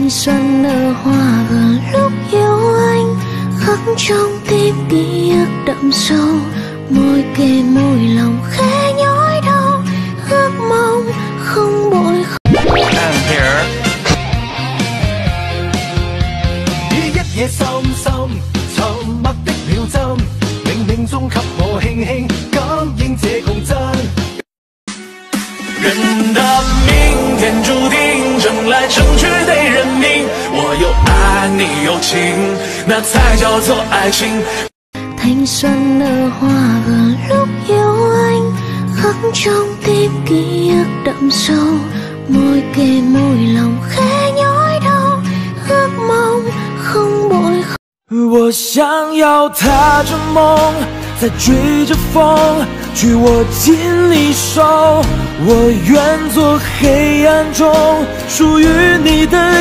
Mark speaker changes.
Speaker 1: thanh xuân nở hoa vừa lúc yêu anh, khắc trong tim ký ức đậm sâu, môi kề môi lòng khẽ nhói đau, ước mong không bội không.
Speaker 2: 以一夜深深沉默的秒針，冥冥中給我輕輕感應這共振。人的命天注定，争來爭去得人命。我有愛，你有情，那才叫做愛情。
Speaker 1: thanh xuân nở hoa vừa lúc yêu anh, khắc trong tim ký ức đậm sâu, môi kề môi lòng khẽ nhói đau, ước mong không bội không.
Speaker 2: 我想要踏着梦，再追着风，去握紧你手。我愿做黑暗中属于你的